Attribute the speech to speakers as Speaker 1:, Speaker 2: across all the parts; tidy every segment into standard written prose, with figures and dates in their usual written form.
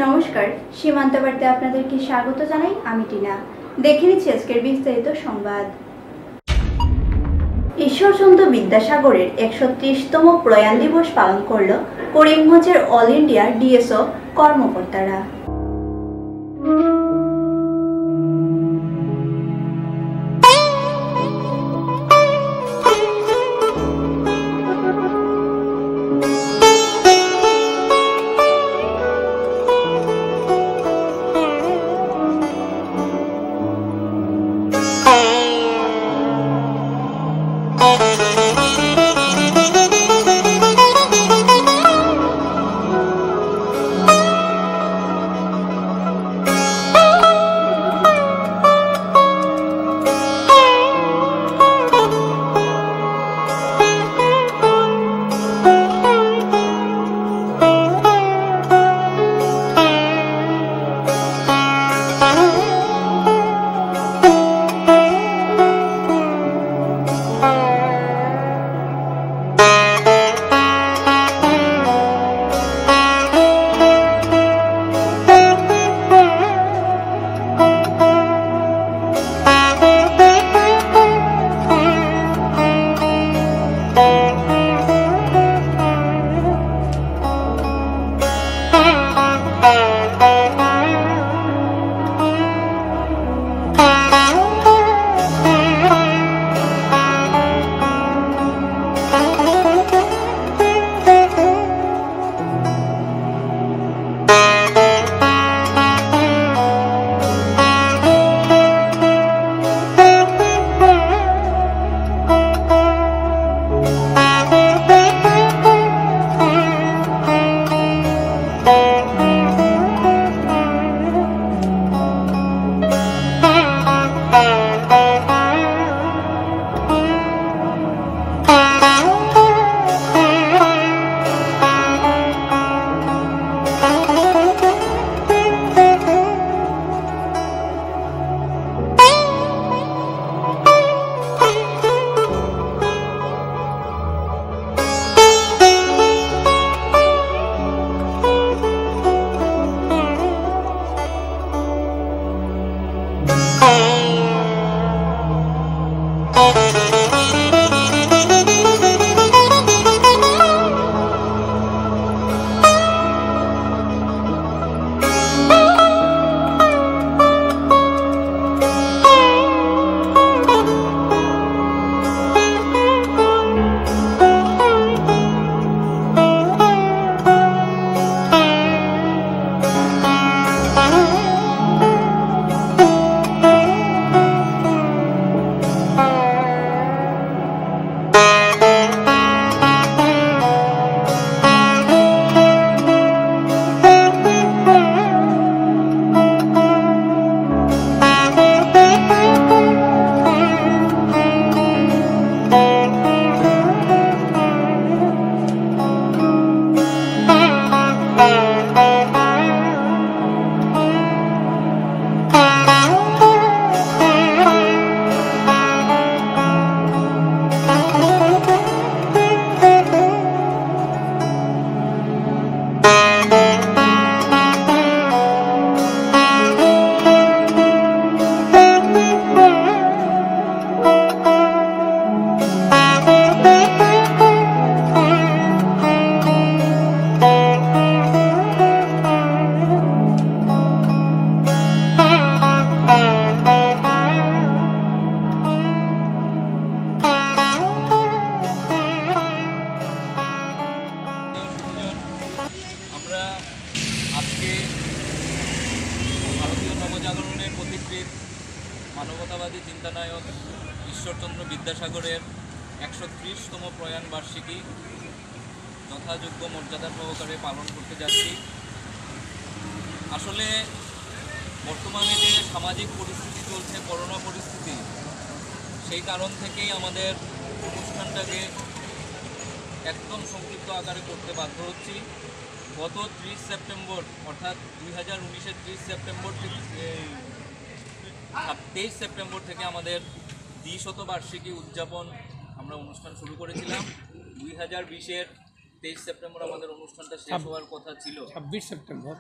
Speaker 1: নমস্কার, সীমান্ত বার্তায় আপনাদেরকে স্বাগত জানাই। আমি টিনা। দেখে নিচ্ছি আজকের বিস্তারিত সংবাদ। ঈশ্বরচন্দ্র বিদ্যাসাগরের ১৩০তম প্রয়াণ দিবস পালন করল করিমগঞ্জের অল ইন্ডিয়া ডিএসও কর্মকর্তারা।
Speaker 2: মানবতাবাদী চিন্তানায়ক ঈশ্বরচন্দ্র বিদ্যাসাগরের ১৩০তম প্রয়াণ বার্ষিকী যথাযোগ্য মর্যাদা সহকারে পালন করতে যাচ্ছি। আসলে বর্তমানে যে সামাজিক পরিস্থিতি চলছে, করোনা পরিস্থিতি, সেই কারণ থেকেই আমাদের অনুষ্ঠানটাকে একদম সংক্ষিপ্ত আকারে করতে বাধ্য হচ্ছি। গত ৩০ সেপ্টেম্বর অর্থাৎ 2019-এর ৩০ সেপ্টেম্বর থেকে 23 সেপ্টেম্বর থেকে আমাদের দ্বিশতবার্ষিকী উদযাপন আমরা অনুষ্ঠান শুরু করেছিলাম। 2020-এর 23 সেপ্টেম্বর আমাদের অনুষ্ঠানটা শেষ হওয়ার কথা ছিল।
Speaker 3: 26 সেপ্টেম্বর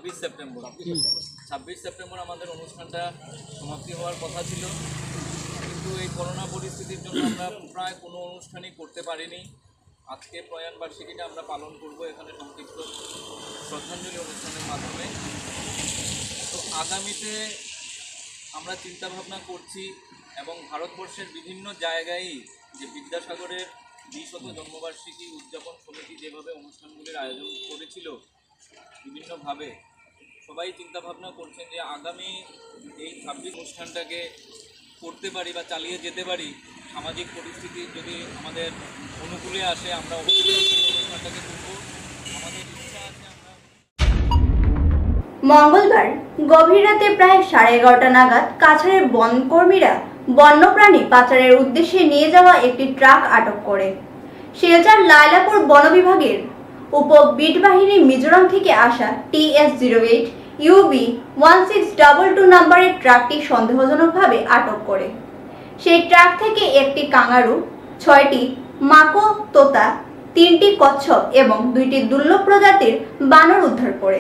Speaker 2: 26 সেপ্টেম্বর আমাদের অনুষ্ঠানটা সমাপ্তি হওয়ার কথা ছিল, কিন্তু এই করোনা পরিস্থিতির জন্য আমরা প্রায় কোনো অনুষ্ঠানই করতে পারিনি। আজকে প্রয়াণ বার্ষিকীটা আমরা পালন করব এখানে সংক্ষিপ্ত শ্রদ্ধাঞ্জলি অনুষ্ঠানের মাধ্যমে। তো আগামীতে আমরা চিন্তাভাবনা করছি এবং ভারতবর্ষের বিভিন্ন জায়গায় যে বিদ্যাসাগরের 20শত জন্মবার্ষিকী উদযাপন সমিতি যেভাবে অনুষ্ঠানগুলির আয়োজন করেছিল বিভিন্নভাবে, সবাই চিন্তাভাবনা করছেন যে আগামী এই 26 অনুষ্ঠানটাকে করতে পারি বা চালিয়ে যেতে পারি। সামাজিক পরিস্থিতি যদি আমাদের অনুকূলে আসে আমরা অবশ্যই এই অনুষ্ঠানটাকে করব। আমাদের ইচ্ছা আছে আমরা।
Speaker 1: মঙ্গলবার গভীর রাতে প্রায় 11:30 নাগাদ কাছাড়ের বনকর্মীরা বন্যপ্রাণী পাচারের উদ্দেশ্যে নিয়ে যাওয়া একটি ট্রাক আটক করে। শিলচর লায়লাপুর বন বিভাগের উপ বিট বাহিনী মিজোরাম থেকে আসা TS08 UB 1622 নম্বরের ট্রাকটি সন্দেহজনকভাবে আটক করে। সেই ট্রাক থেকে একটি কাঙ্গারু, 6টি মাকো তোতা, 3টি কচ্ছপ এবং 2টি দুর্লভ প্রজাতির বানর উদ্ধার করে।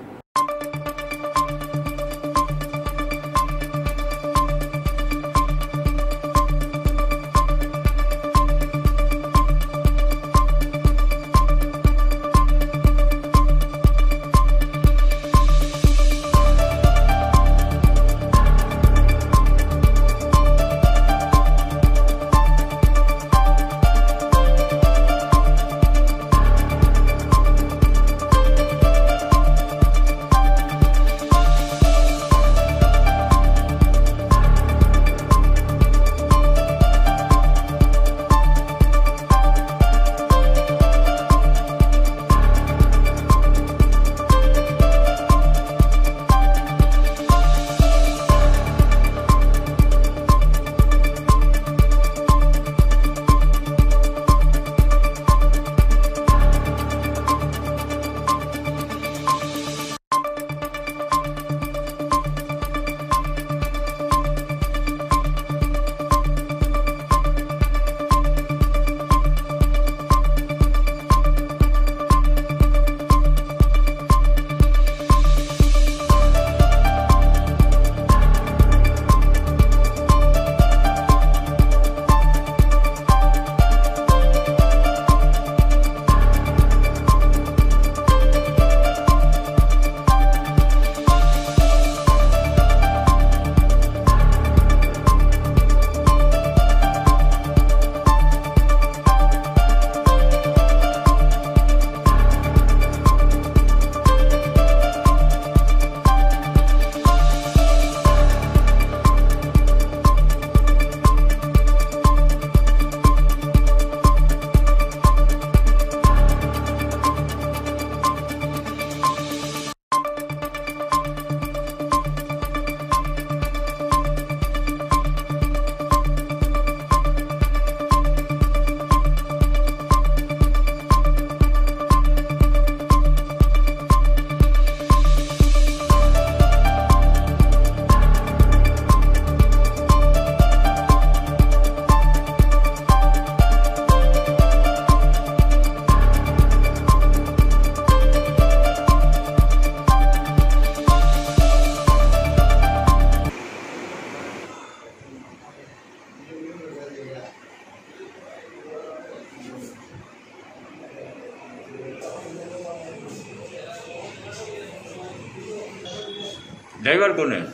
Speaker 4: ड्राइवर कौन है?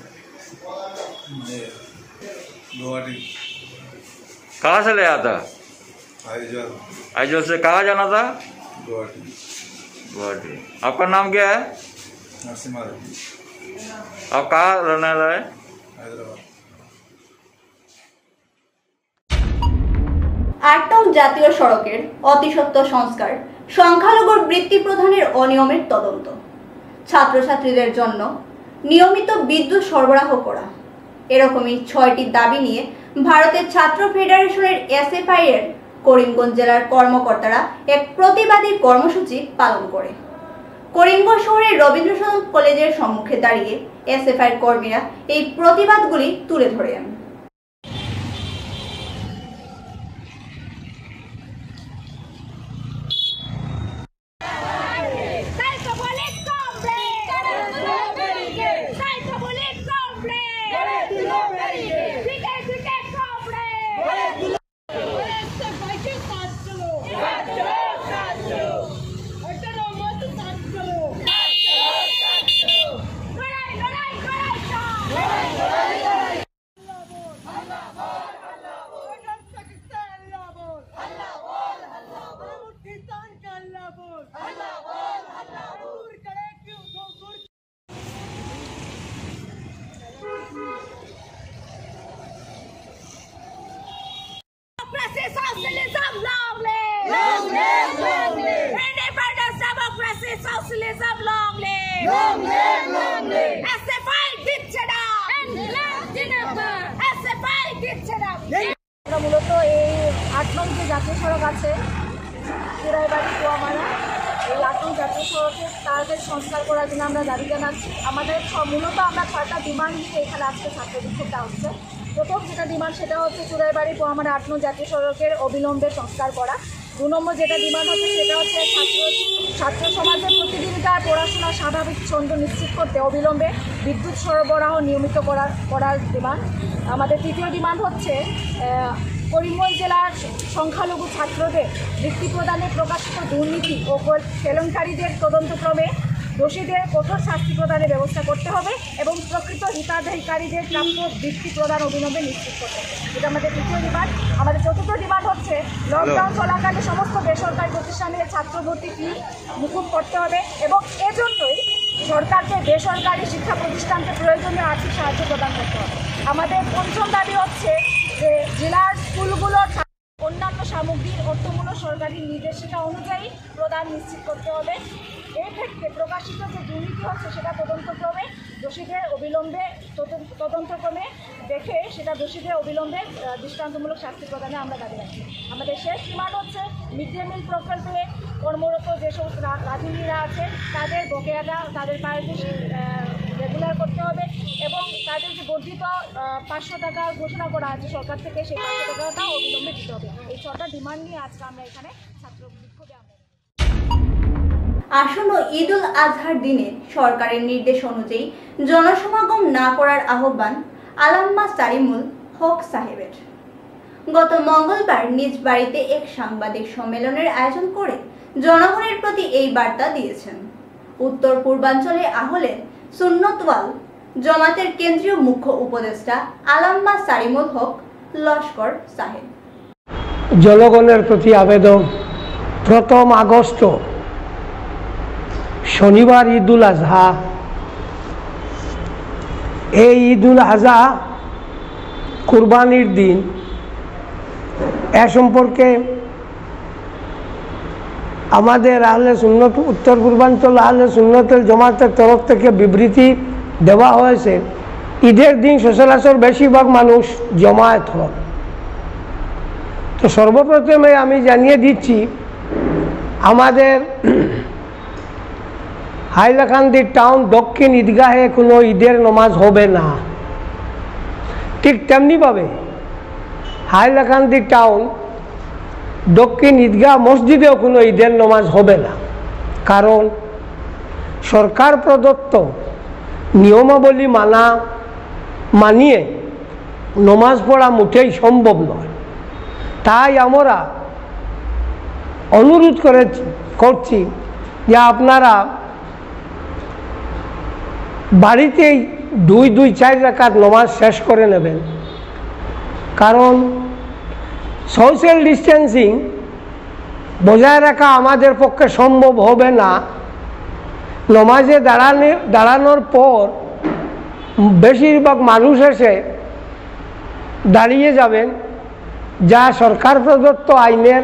Speaker 5: गुवाहाटी।
Speaker 4: कहाँ से ले आया था?
Speaker 5: आइजल।
Speaker 4: आइजल से कहाँ जाना था?
Speaker 5: गुवाहाटी।
Speaker 4: गुवाहाटी। आपका नाम क्या है?
Speaker 5: नरसिम्हा रेड्डी।
Speaker 4: आप कहाँ रहने वाला है?
Speaker 5: हैदराबाद।
Speaker 1: 8 নং জাতীয় সড়কের অতিসত্ত্ব সংস্কার, সংখ্যালঘুর বৃত্তি প্রদানের অনিয়মের তদন্ত, ছাত্রছাত্রীদের জন্য নিয়মিত বিদ্যুৎ সরবরাহ করা, এরকমই 6টি দাবি নিয়ে ভারতের ছাত্র ফেডারেশনের SFI এর করিমগঞ্জ জেলার কর্মকর্তারা এক প্রতিবাদী কর্মসূচি পালন করে। করিমগঞ্জ শহরের রবীন্দ্র সদন কলেজের সম্মুখে দাঁড়িয়ে SFI কর্মীরা এই প্রতিবাদগুলি তুলে ধরেন।
Speaker 3: Socialism, long live! Long live, long live! SFI দিচ্ছে না! SFI দিচ্ছে না! আমরা মূলত এই ৮ নং যে জাতীয় সড়ক আছে চিরাইবাড়ি কুয়ামারা, এই ৮ নং জাতীয় সড়কে তাদের সংস্কার করার জন্য আমরা দাবি জানাচ্ছি। আমাদের মূলত আমরা 6টা ডিমান্ড নিয়ে এখানে আজকে ছাত্র বিক্ষোভটা হচ্ছে। প্রথম যেটা ডিমান্ড সেটা হচ্ছে চুরাইবাড়ি কুয়ামারা ৮ নং জাতীয় সড়কের অবিলম্বে সংস্কার করা। 2 নম্বর যেটা ডিমান্ড হচ্ছে সেটা হচ্ছে ছাত্র সমাজের প্রতিদিনকার পড়াশোনার স্বাভাবিক ছন্দ নিশ্চিত করতে অবিলম্বে বিদ্যুৎ সরবরাহ নিয়মিত করার ডিমান্ড। আমাদের তৃতীয় ডিমান্ড হচ্ছে করিমগঞ্জ জেলার সংখ্যালঘু ছাত্রদের বৃত্তি প্রদানে প্রকাশিত দুর্নীতি ও কেলেঙ্কারীদের তদন্তক্রমে দোষীদের কঠোর শাস্তি প্রদানের ব্যবস্থা করতে হবে এবং প্রকৃত হিতাধিকারীদের প্রাপ্য বৃত্তি প্রদান অবিলম্বে নিশ্চিত করতে হবে। এটা আমাদের তৃতীয় ডিমান্ড। আমাদের চতুর্থ ডিমান্ড হচ্ছে লকডাউন চলাকালে সমস্ত বেসরকারি প্রতিষ্ঠানের ছাত্র ভর্তি ফি মুকুব করতে হবে এবং এজন্যই সরকারকে বেসরকারি শিক্ষা প্রতিষ্ঠানকে প্রয়োজনীয় আর্থিক সাহায্য প্রদান করতে হবে। আমাদের পঞ্চম দাবি হচ্ছে যে জেলার স্কুলগুলোর অন্যান্য সামগ্রীর অর্থমূলক সরকারি নির্দেশিকা অনুযায়ী প্রদান নিশ্চিত করতে হবে। এই ক্ষেত্রে প্রকাশিত যে দুর্নীতি হচ্ছে সেটা তদন্তক্রমে দোষীদের অবিলম্বে তদন্তক্রমে দেখে সেটা দোষীদের অবিলম্বে দৃষ্টান্তমূলক শাস্তি প্রদানে আমরা দাবি রাখছি। আমাদের শেষ ডিমান্ড হচ্ছে মিড ডে মিল প্রকল্পে কর্মরত যে সমস্ত রাঁধুনিরা আছে তাদের বকেয়াটা তাদের পারিশ্রমিক রেগুলার করতে হবে এবং তাদের যে বর্ধিত 500 টাকা ঘোষণা করা আছে সরকার থেকে সেই 500 টাকাটা অবিলম্বে দিতে হবে। এই 6টা ডিমান্ড নিয়ে আজকে আমরা এখানে ছাত্র বিক্ষোভে
Speaker 1: আসন্ন ঈদ উল আজহার দিনে সরকারের নির্দেশ অনুযায়ী জনসমাগম না করার আহ্বান আলাম্মা সালিমুল হক সাহেবের। গত মঙ্গলবার নিজ বাড়িতে এক সাংবাদিক সম্মেলনের আয়োজন করে জনগণের প্রতি এই বার্তা দিয়েছেন উত্তর পূর্বাঞ্চলে আহলে সুন্নত ওয়াল জামাতের কেন্দ্রীয় মুখ্য উপদেষ্টা আলাম্মা সালিমুল হক লস্কর সাহেব।
Speaker 6: জনগণের প্রতি আবেদন, 1 আগস্ট শনিবার ঈদ উল আজহা। এই ঈদ উল আজহা কুরবানির দিন। এ সম্পর্কে আমাদের আহলে সুন্নত উত্তর পূর্বাঞ্চল আহলে সুন্নতের জামাতের তরফ থেকে বিবৃতি দেওয়া হয়েছে। ঈদের দিন সচরাচর বেশিরভাগ মানুষ জমায়েত হন। তো সর্বপ্রথমে আমি জানিয়ে দিচ্ছি আমাদের হাইলাকান্দি টাউন দক্ষিণ ঈদগাহে কোনো ঈদের নামাজ হবে না। ঠিক তেমনিভাবে হাইলাকান্দি টাউন দক্ষিণ ঈদগাহ মসজিদেও কোনো ঈদের নামাজ হবে না, কারণ সরকার প্রদত্ত নিয়মাবলী মানিয়ে নামাজ পড়া মোটেই সম্ভব নয়। তাই আমরা অনুরোধ করছি যে আপনারা বাড়িতেই 2-4 রাকাত নামাজ শেষ করে নেবেন, কারণ সোশ্যাল ডিস্টেন্সিং বজায় রাখা আমাদের পক্ষে সম্ভব হবে না। নামাজে দাঁড়ানোর পর বেশিরভাগ মানুষ এসে দাঁড়িয়ে যাবেন, যা সরকার প্রদত্ত আইনের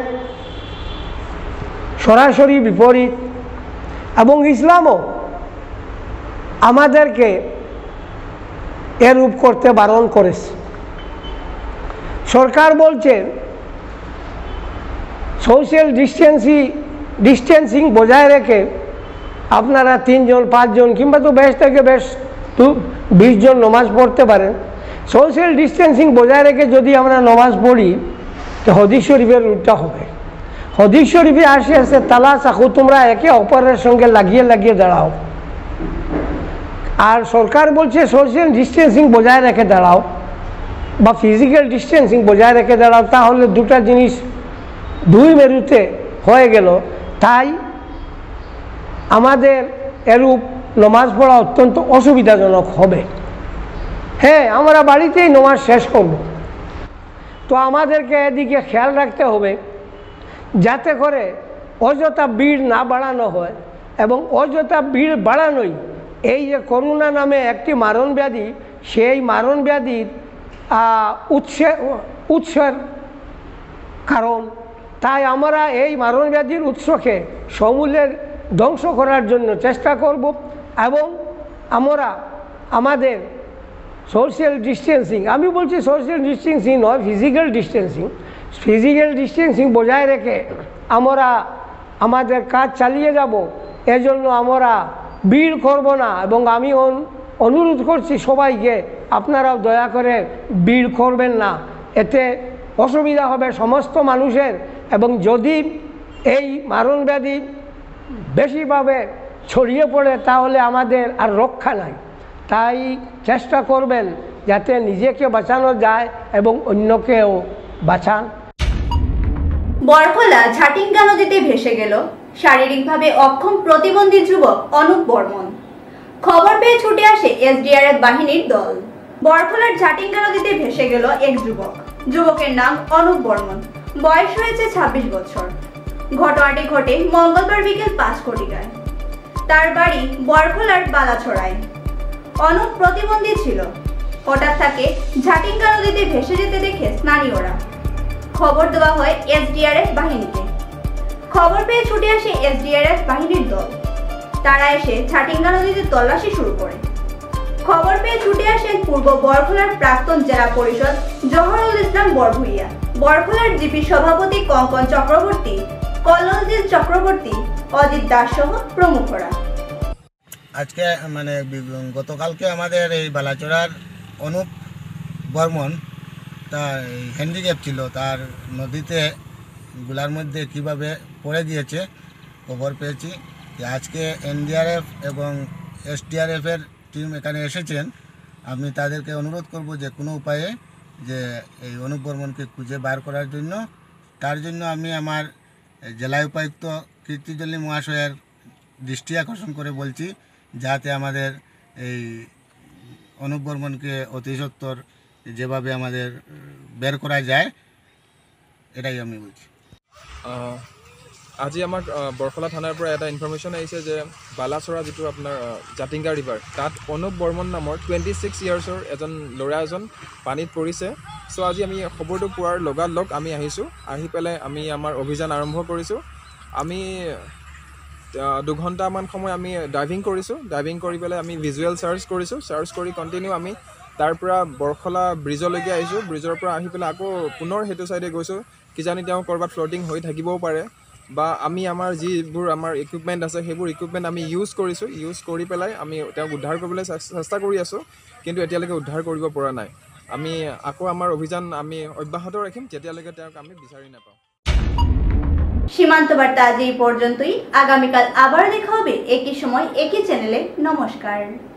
Speaker 6: সরাসরি বিপরীত এবং ইসলামও আমাদেরকে এরূপ করতে বারণ করেছে। সরকার বলছে সোশ্যাল ডিস্টেন্সিং বজায় রেখে আপনারা 3 জন 5 জন কিংবা তো বেশ থেকে বেশ 20 জন নামাজ পড়তে পারেন। সোশ্যাল ডিস্টেন্সিং বজায় রেখে যদি আমরা নামাজ পড়ি তো হাদিস শরীফের উল্টা হবে। হাদিস শরীফে আসে তালা চাকু তোমরা একে অপরের সঙ্গে লাগিয়ে দাঁড়াও, আর সরকার বলছে সোশ্যাল ডিস্টেন্সিং বজায় রেখে দাঁড়াও বা ফিজিক্যাল ডিস্টেন্সিং বজায় রেখে দাঁড়াও। তাহলে দুটা জিনিস 2 মেরুতে হয়ে গেল। তাই আমাদের এরূপ নামাজ পড়া অত্যন্ত অসুবিধাজনক হবে। হ্যাঁ, আমরা বাড়িতেই নামাজ শেষ করব, তো আমাদেরকে এদিকে খেয়াল রাখতে হবে যাতে করে অযথা ভিড় না বাড়ানো হয়, এবং অযথা ভিড় বাড়ানোই এই যে করোনা নামে একটি মারণ ব্যাধি, সেই মারণ ব্যাধির উৎসের কারণ। তাই আমরা এই মারণ ব্যাধির উৎসকে সমূলে ধ্বংস করার জন্য চেষ্টা করব এবং আমরা আমাদের সোশ্যাল ডিস্টেন্সিং, আমি বলছি সোশ্যাল ডিস্টেন্সিং নয়, ফিজিক্যাল ডিস্টেন্সিং বজায় রেখে আমরা আমাদের কাজ চালিয়ে যাব। এজন্য আমরা ভিড় করব না এবং আমি অনুরোধ করছি সবাইকে আপনারাও দয়া করে ভিড় করবেন না, এতে অসুবিধা হবে সমস্ত মানুষের এবং যদি এই মারণব্যাধি বেশিভাবে ছড়িয়ে পড়ে তাহলে আমাদের আর রক্ষা নাই। তাই চেষ্টা করবেন যাতে নিজেকে বাঁচানো যায় এবং অন্যকেও বাঁচান।
Speaker 1: বরখোলা ঝাটিঙ্গা নদীতে ভেসে গেল শারীরিকভাবে অক্ষম প্রতিবন্ধী যুবক অনুপ বর্মন। খবর পেয়ে ছুটে আসে এসডিআরএফ বাহিনীর দল। বরখোলার ঝাটিঙ্গা নদীতে ভেসে গেল এক যুবক। যুবকের নাম অনুপ বর্মন, বয়স হয়েছে 26 বছর। ঘটনাটি ঘটে মঙ্গলবার বিকেল 5 ঘটিকায়। তার বাড়ি বরখোলার বালাছড়ায়। অনুপ প্রতিবন্ধী ছিল। হঠাৎ তাকে ঝাটিঙ্গা নদীতে ভেসে যেতে দেখে স্থানীয়রা খবর দেওয়া হয় এসডিআরএফ বাহিনীকে। খবর পেয়ে ছুটে আসে এসডিআরএফ বাহিনীর দল। তারা এসে ঝাটিঙ্গা নদীতে তল্লাশি শুরু করে। খবর পেয়ে ছুটে আসেন পূর্ব বরখোলার প্রাক্তন জেলা পরিষদ জহরুল ইসলাম বরভুইয়া, বরখোলার জিপি সভাপতি কঙ্কন চক্রবর্তী, কল্লোলজিৎ চক্রবর্তী, অজিত দাস সহ প্রমুখরা।
Speaker 7: আজকে মানে গতকালকে আমাদের এই বালাচড়ার অনুপ বর্মন তার হ্যান্ডিক্যাপ ছিল, তার নদীতে গুলার মধ্যে কিভাবে পড়ে গিয়েছে খবর পেয়েছি। আজকে এনডিআরএফ এবং এসডিআরএফের টিম এখানে এসেছেন। আমি তাদেরকে অনুরোধ করব যে কোনো উপায়ে যে এই অনুপ বর্মনকে খুঁজে বার করার জন্য। তার জন্য আমি আমার জেলা উপায়ুক্ত কীর্তিজলি মহাশয়ের দৃষ্টি আকর্ষণ করে বলছি যাতে আমাদের এই অনুপ বর্মনকে অতি সত্বর যেভাবে আমাদের বের করা যায়, এটাই আমি বলছি।
Speaker 8: আজি আমাৰ বৰখোলা থানাৰ পৰা এটা ইনফৰমেশ্যন আহিছে যে বালাচৰা যিটো আপোনাৰ জাতিংগা ৰিভাৰ, তাত অনুপ বৰ্মন নামৰ 26 ইয়াৰ্ছৰ এজন ল'ৰা এজন পানীত পৰিছে। চ' আজি আমি খবৰটো পোৱাৰ লগালগ আমি আহিছোঁ। আহি পেলাই আমি আমাৰ অভিযান আৰম্ভ কৰিছোঁ। আমি 2 ঘণ্টামান সময় আমি ডাইভিং কৰিছোঁ। ডাইভিং কৰি পেলাই আমি ভিজুৱেল চাৰ্চ কৰিছোঁ। চাৰ্চ কৰি কণ্টিনিউ আমি তাৰ পৰা বৰখোলা ব্ৰিজলৈকে আহিছোঁ। ব্ৰিজৰ পৰা আহি পেলাই আকৌ পুনৰ সেইটো চাইডে গৈছোঁ। কিজানি তেওঁ ক'ৰবাত ফ্লটিং হৈ থাকিবও পাৰে বা আমি আমাৰ যিবোৰ আমাৰ ইকুইপমেণ্ট আছে সেইবোৰ ইকুইপমেণ্ট আমি ইউজ কৰিছোঁ। ইউজ কৰি পেলাই আমি তেওঁক উদ্ধাৰ কৰিবলৈ চেষ্টা কৰি আছোঁ, কিন্তু এতিয়ালৈকে উদ্ধাৰ কৰিব পৰা নাই। আমি আকৌ আমাৰ অভিযান আমি অব্যাহত ৰাখিম যেতিয়ালৈকে তেওঁক আমি বিচাৰি নাপাওঁ।
Speaker 1: সীমান্ত বার্তা আজ এই পর্যন্তই। আগামীকাল আবার দেখা হবে একই সময় একই চ্যানেলে। নমস্কার।